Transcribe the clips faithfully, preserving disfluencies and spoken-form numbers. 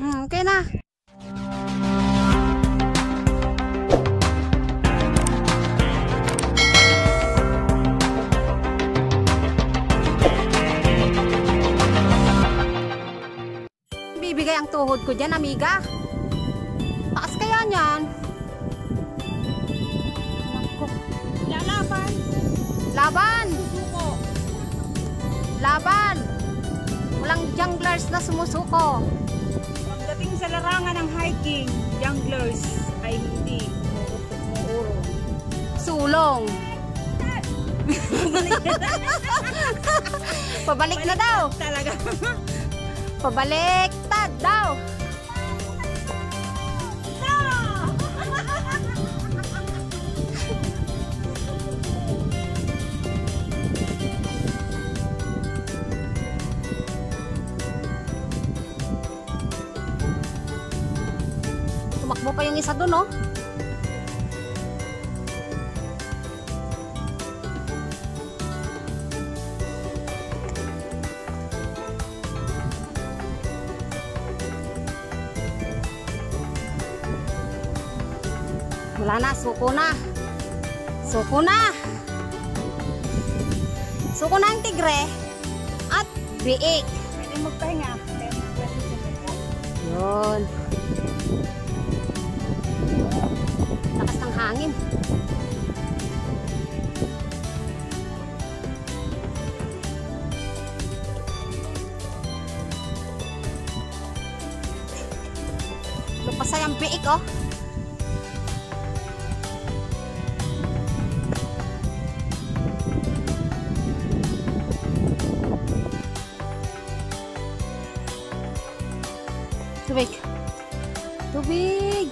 Hmm, okay na. Bibigay ang tuhod ko dyan, amiga. Taas kaya niyan. Lalaban. Laban! Susuko. Laban! Walang junglers na sumusuko. Pagdating sa larangan ng hiking, junglers ay hindi umuurong. Sulong. Pabalik na daw. Talaga. Pabaliktad daw. Tumakbo pa yung isa doon, oh. Wala na, suko na. Suko na. Suko na ang tigre at biik. Pwede magpahinga. Yun. Lakas ng hangin. Lupasay ang biik, oh. Tubig. Tubig.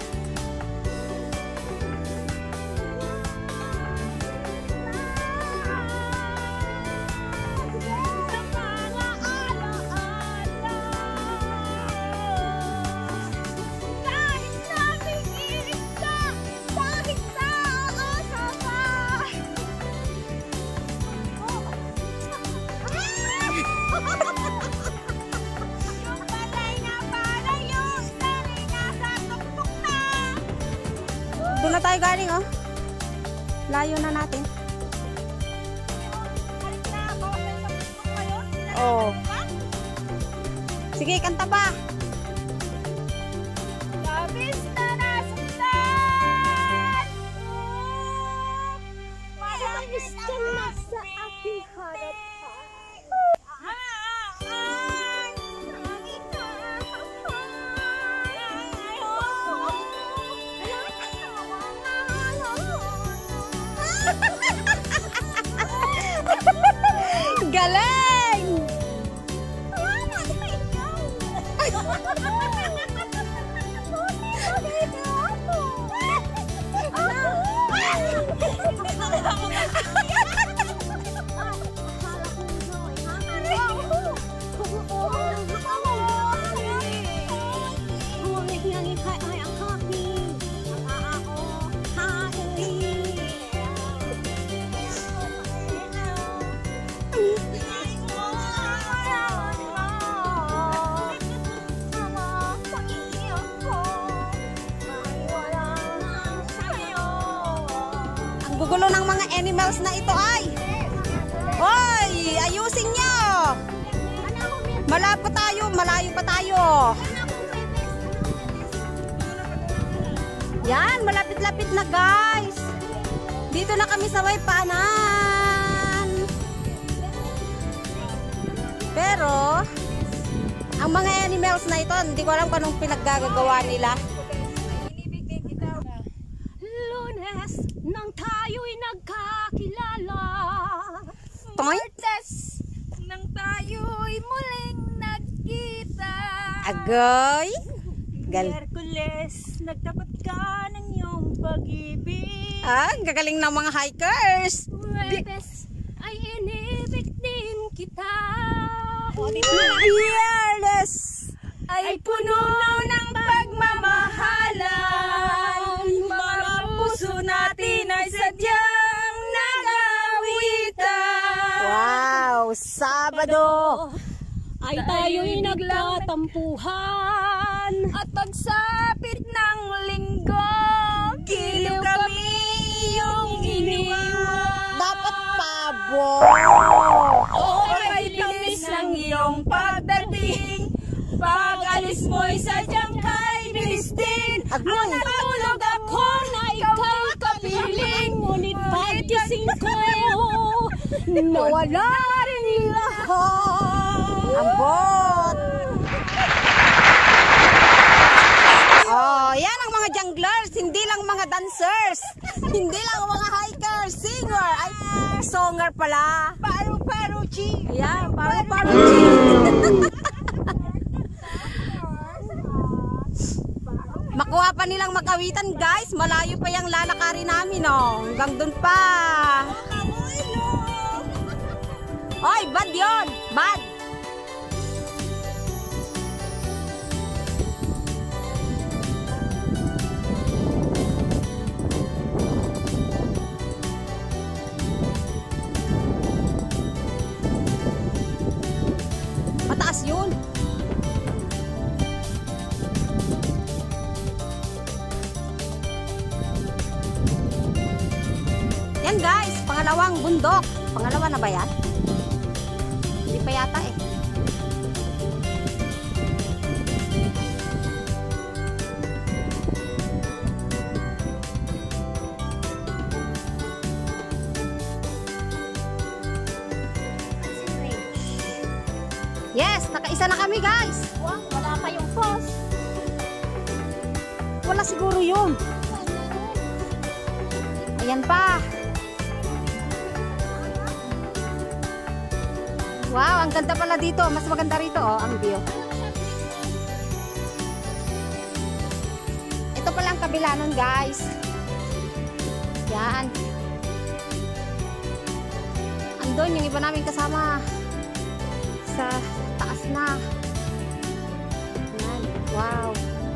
Doon na tayo galing, oh. Layo na natin. Oh. Sige, kanta pa. Labis na nasuktan. Malabis ka na sa aking harapan. Galing! Gugulo ng mga animals na ito ay. Hoy, ayusin nyo. Malayo pa tayo, malayo pa tayo. Yan, malapit-lapit na guys. Dito na kami sa Waypanan. Pero, ang mga animals na ito, hindi ko alam kung anong pinaggagawa nila. Lunes nang tayo'y nagkakilala. Martes nang tayo'y muling nagkita. Agoy. Gal Miyerkules, nagtapat ka ng iyong pag-ibig. Ah, gagaling ng mga hikers. Huwebes ay inibig din kita. Fearless Ay puno ng pagmamahalan. Mga puso natin ay sadyang nagawitan. Wow, Sabado ay tayo'y nagtatampuhan. At pagsapit ng linggo, giliw kami yung iniwan. Dapat pabo. O ay bilis ng iyong pagdating. Pag alis mo'y sadyang kay bilis din. Agnoy. Natulog ako na ika'y kapiling, ngunit pagkising ko, nawala rin lahat. Ambot. Oh, yan ang mga junglers, hindi lang mga dancers. Hindi lang mga hikers, singer, ay songer pala. Paru-paru, chi. Ayan, paru-paru chi. Makuha pa nilang magawitan guys, malayo pa yung lalakarin namin oh. Hanggang dun pa. Oy, bad yun, bad. Mataas yun. Yan guys, pangalawang bundok. Pangalawa na ba yan? Hindi pa yata eh. Yes, nakaisa na kami guys. Wah, wala pa yung post. Wala siguro yun. Ayan pa. Wow, ang ganda pala dito. Mas maganda rito oh, ang view. Ito pala ang kabila nun guys. Yan. Andun yung iba namin kasama. Sa taas na. Yan. Wow.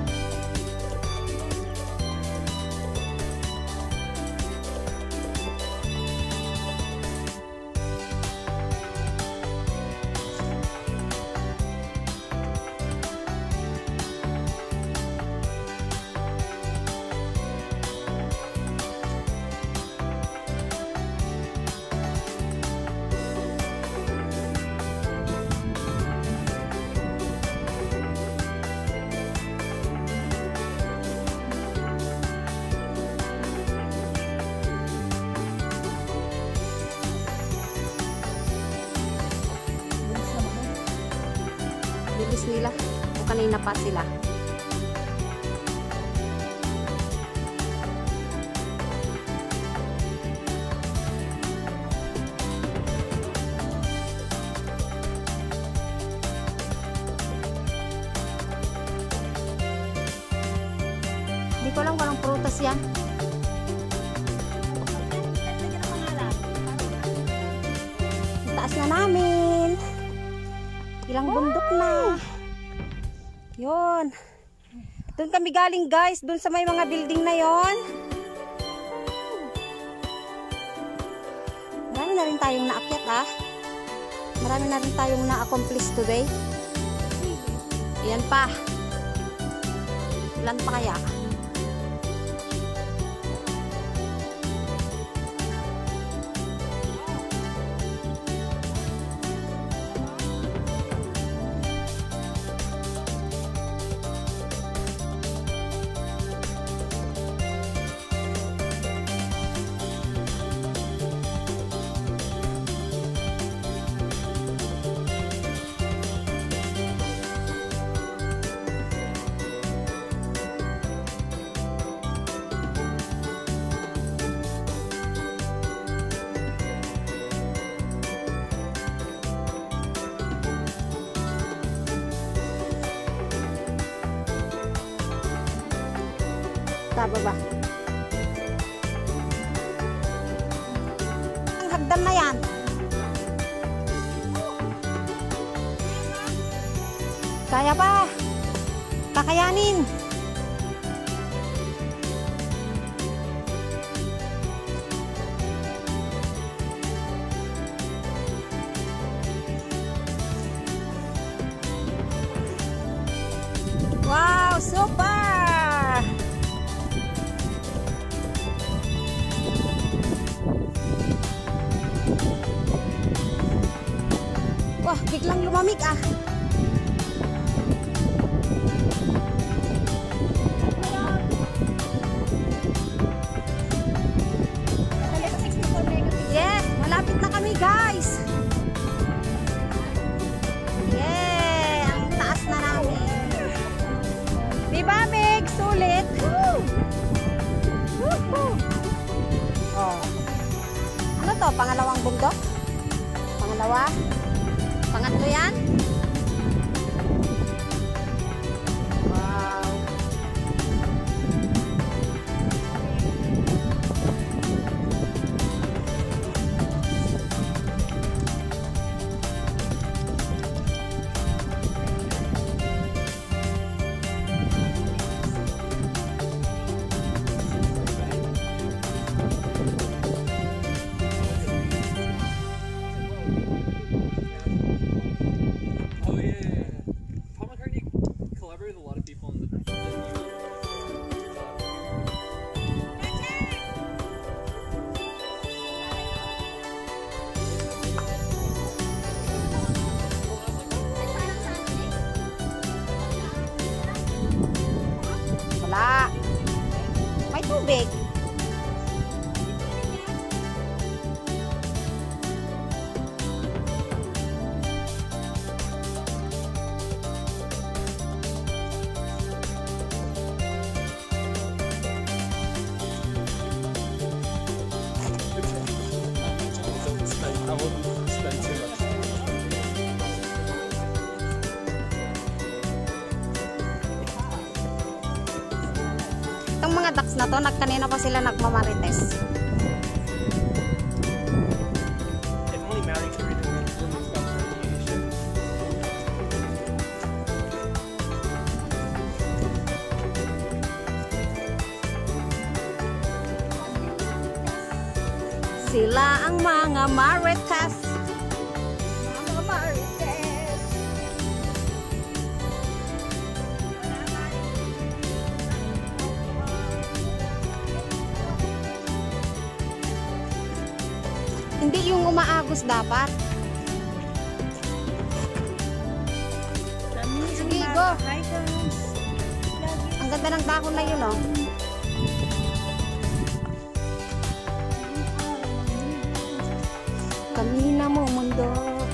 Bilis nila. O kanina pa sila. Hindi ko lang walang prutas yan. Ang taas na namin. Ilang bundok na. Yun. Doon kami galing guys. Doon sa may mga building na yon. Marami na rin tayong naakyat ah. Marami na rin tayong na-accomplish today. Ayan pa. Ilan pa kaya? Taba ba? Ang hagdan na yan. Kaya pa. Kakayanin. Wah, biglang lumamig ah. Yes, malapit na kami guys. Yeah, ang taas na namin. Diba, Meg? Sulit. Woo! Woohoo! Oh. Ano to? Pangalawang bundok? Pangalawa? Pangatlo yan? Wow. Wala. May tubig. I wouldn't spend too much. Itong mga ducks na to, nagkanina pa sila nagmamarites. If only Maori could read the room, it's about radiation. Sila ang mga marites. Mga marites. Hindi yung umaagos dapat. Sige, go. Ang ganda ng dahon na yun, oh. Kamina mo, mundo.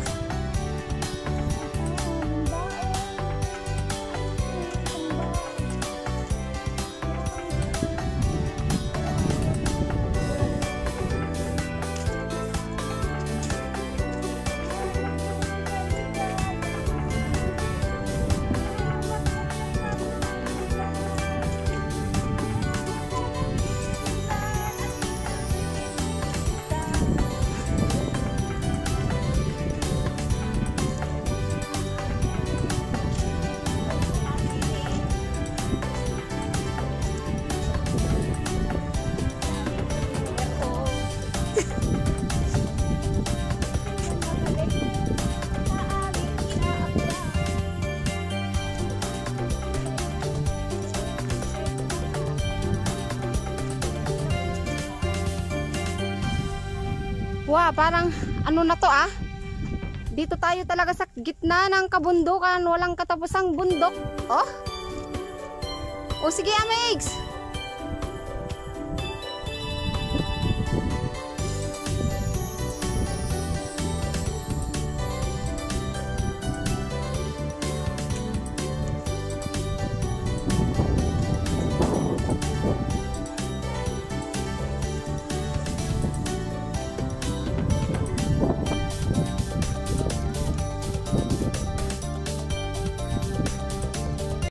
Wow, parang ano na to ah. Dito tayo talaga sa gitna ng kabundukan, walang katapusang bundok. Oh. O sige, Amex.